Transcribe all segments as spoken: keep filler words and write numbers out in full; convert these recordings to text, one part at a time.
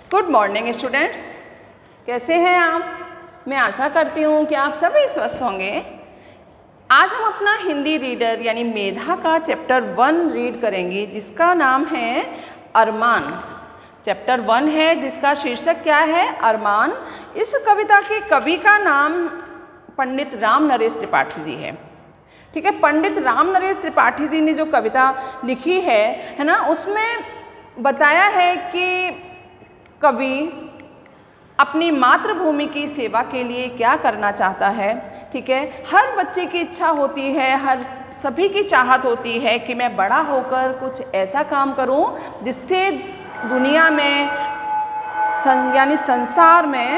Good morning students, कैसे हैं आप? मैं आशा करती हूँ कि आप सभी स्वस्थ होंगे। आज हम अपना हिंदी रीडर यानी मेधा का चैप्टर वन रीड करेंगे, जिसका नाम है अरमान। चैप्टर वन है जिसका शीर्षक क्या है? अरमान। इस कविता के कवि का नाम पंडित राम नरेश त्रिपाठी जी है। ठीक है, पंडित राम नरेश त्रिपाठी जी ने जो कविता लिखी है है ना, उसमें बताया है कि कवि अपनी मातृभूमि की सेवा के लिए क्या करना चाहता है। ठीक है, हर बच्चे की इच्छा होती है, हर सभी की चाहत होती है कि मैं बड़ा होकर कुछ ऐसा काम करूं जिससे दुनिया में सं, यानी संसार में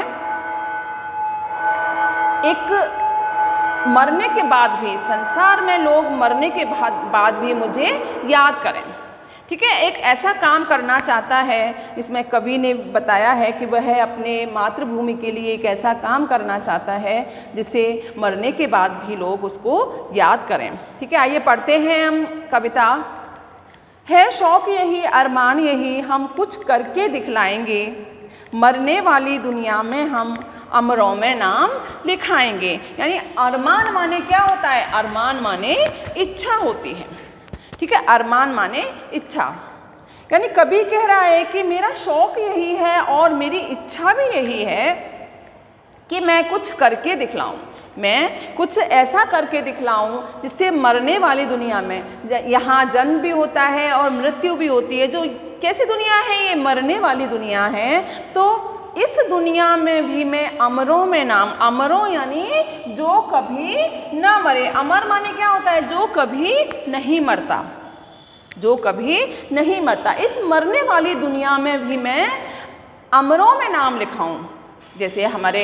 एक मरने के बाद भी, संसार में लोग मरने के बाद बाद भी मुझे याद करें। ठीक है, एक ऐसा काम करना चाहता है। इसमें कवि ने बताया है कि वह अपने मातृभूमि के लिए एक ऐसा काम करना चाहता है जिससे मरने के बाद भी लोग उसको याद करें। ठीक है, आइए पढ़ते हैं हम कविता। है शौक यही, अरमान यही, हम कुछ करके दिखलाएंगे, मरने वाली दुनिया में हम अमरों में नाम लिखाएंगे। यानी अरमान माने क्या होता है? अरमान माने इच्छा होती है। ठीक है, अरमान माने इच्छा। यानी कवि कह रहा है कि मेरा शौक यही है और मेरी इच्छा भी यही है कि मैं कुछ करके दिखलाऊं, मैं कुछ ऐसा करके दिखलाऊं जिससे मरने वाली दुनिया में, यहाँ जन्म भी होता है और मृत्यु भी होती है, जो कैसी दुनिया है? ये मरने वाली दुनिया है। तो इस दुनिया में भी मैं अमरों में नाम, अमरों यानी जो कभी ना मरे। अमर माने क्या होता है? जो कभी नहीं मरता, जो कभी नहीं मरता। इस मरने वाली दुनिया में भी मैं अमरों में नाम लिखाऊं। जैसे हमारे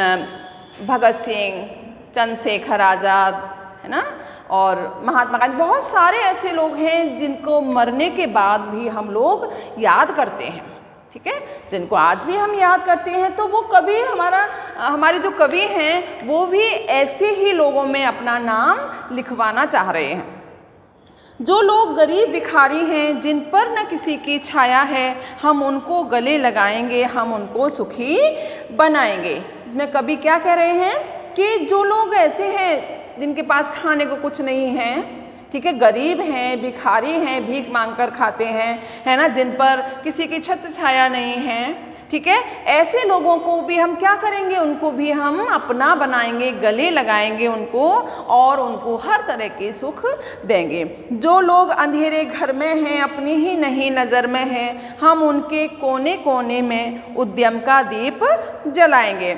भगत सिंह, चंद्रशेखर आज़ाद, है ना, और महात्मा गांधी, बहुत सारे ऐसे लोग हैं जिनको मरने के बाद भी हम लोग याद करते हैं। ठीक है, जिनको आज भी हम याद करते हैं। तो वो कवि हमारा हमारे जो कवि हैं वो भी ऐसे ही लोगों में अपना नाम लिखवाना चाह रहे हैं। जो लोग गरीब भिखारी हैं, जिन पर न किसी की छाया है, हम उनको गले लगाएंगे, हम उनको सुखी बनाएंगे। इसमें कवि क्या कह रहे हैं कि जो लोग ऐसे हैं जिनके पास खाने को कुछ नहीं है, ठीक है, गरीब हैं, भिखारी हैं, भीख मांगकर खाते हैं, है ना, जिन पर किसी की छत्र छाया नहीं है, ठीक है, ऐसे लोगों को भी हम क्या करेंगे? उनको भी हम अपना बनाएंगे, गले लगाएंगे उनको और उनको हर तरह के सुख देंगे। जो लोग अंधेरे घर में हैं, अपनी ही नहीं नज़र में हैं, हम उनके कोने कोने में उद्यम का दीप जलाएंगे।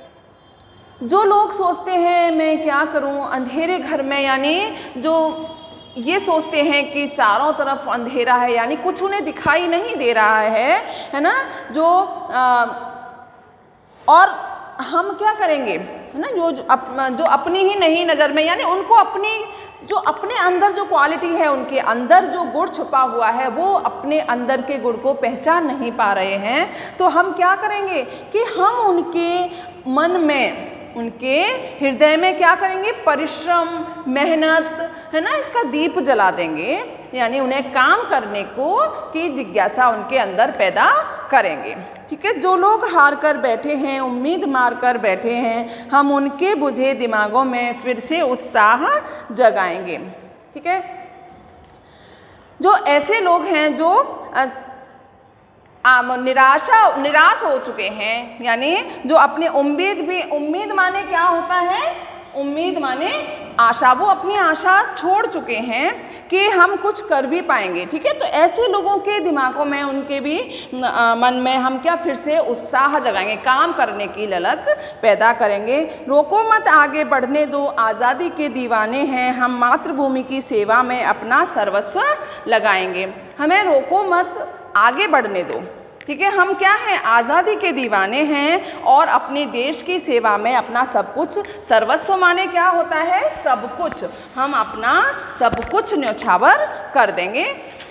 जो लोग सोचते हैं मैं क्या करूं अंधेरे घर में, यानी जो ये सोचते हैं कि चारों तरफ अंधेरा है, यानी कुछ उन्हें दिखाई नहीं दे रहा है, है ना, जो आ, और हम क्या करेंगे, है ना, जो अप, जो अपनी ही नहीं नज़र में, यानी उनको अपनी जो अपने अंदर जो क्वालिटी है, उनके अंदर जो गुण छुपा हुआ है, वो अपने अंदर के गुण को पहचान नहीं पा रहे हैं। तो हम क्या करेंगे कि हम उनके मन में, उनके हृदय में क्या करेंगे? परिश्रम, मेहनत, है ना, इसका दीप जला देंगे। यानी उन्हें काम करने को की जिज्ञासा उनके अंदर पैदा करेंगे। ठीक है, जो लोग हार कर बैठे हैं, उम्मीद मार कर बैठे हैं, हम उनके बुझे दिमागों में फिर से उत्साह जगाएंगे। ठीक है, जो ऐसे लोग हैं जो आम निराशा निराश हो चुके हैं, यानी जो अपनी उम्मीद भी, उम्मीद माने क्या होता है? उम्मीद माने आशा, वो अपनी आशा छोड़ चुके हैं कि हम कुछ कर भी पाएंगे। ठीक है, तो ऐसे लोगों के दिमागों में, उनके भी आ, मन में हम क्या फिर से उत्साह जगाएंगे, काम करने की ललक पैदा करेंगे। रोको मत आगे बढ़ने दो, आज़ादी के दीवाने हैं, हम मातृभूमि की सेवा में अपना सर्वस्व लगाएंगे। हमें रोको मत, आगे बढ़ने दो। ठीक है, हम क्या हैं? आज़ादी के दीवाने हैं और अपने देश की सेवा में अपना सब कुछ, सर्वस्व माने क्या होता है? सब कुछ, हम अपना सब कुछ न्यौछावर कर देंगे।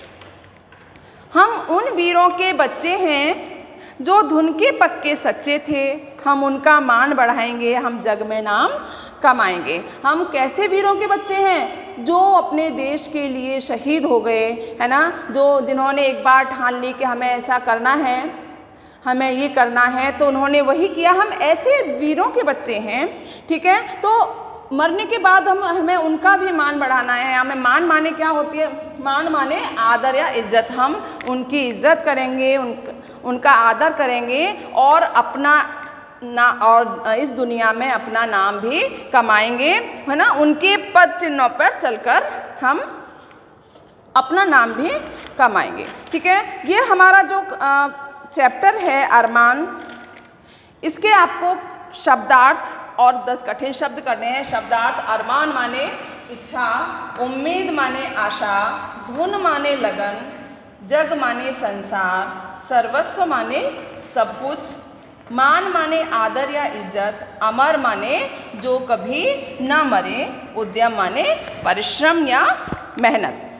हम उन वीरों के बच्चे हैं जो धुन के पक्के सच्चे थे, हम उनका मान बढ़ाएंगे, हम जग में नाम कमाएंगे। हम कैसे वीरों के बच्चे हैं? जो अपने देश के लिए शहीद हो गए, है ना, जो जिन्होंने एक बार ठान ली कि हमें ऐसा करना है, हमें ये करना है, तो उन्होंने वही किया। हम ऐसे वीरों के बच्चे हैं, ठीक है। तो मरने के बाद हम हमें उनका भी मान बढ़ाना है। हमें मान माने क्या होती है? मान माने आदर या इज्जत। हम उनकी इज्जत करेंगे, उन उनका आदर करेंगे और अपना ना और इस दुनिया में अपना नाम भी कमाएंगे, है ना। उनके पद चिन्हों पर चलकर हम अपना नाम भी कमाएंगे, ठीक है। ये हमारा जो चैप्टर है अरमान, इसके आपको शब्दार्थ और दस कठिन शब्द करने हैं। शब्दार्थ: अरमान माने इच्छा, उम्मीद माने आशा, धुन माने लगन, जग माने संसार, सर्वस्व माने सब कुछ, मान माने आदर या इज्जत, अमर माने जो कभी न मरे, उद्यम माने परिश्रम या मेहनत।